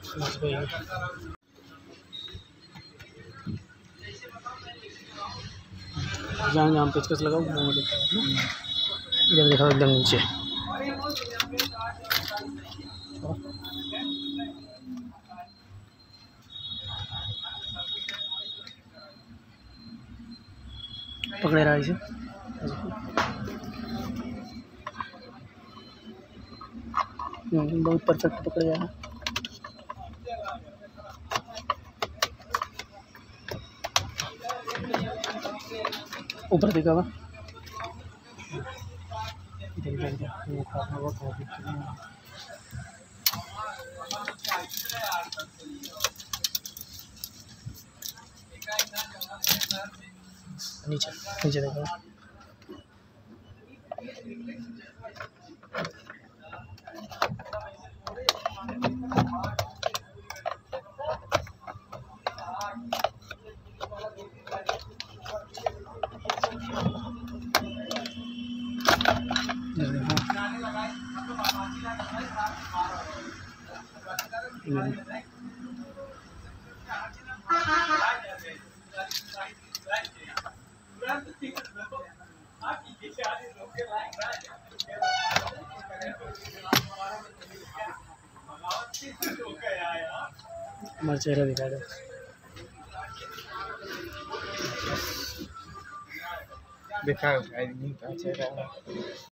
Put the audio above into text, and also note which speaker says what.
Speaker 1: बस वही जहाँ जहाँ पेचकस लगा वो इधर देखा एकदम नीचे। पकड़े रहा इसे, बहुत परफेक्ट पकड़ गया है। ऊपर दिखा हुआ नीचे नीचे देखो। हमारा चेहरा दिखा दो।
Speaker 2: दिखा चेहरा।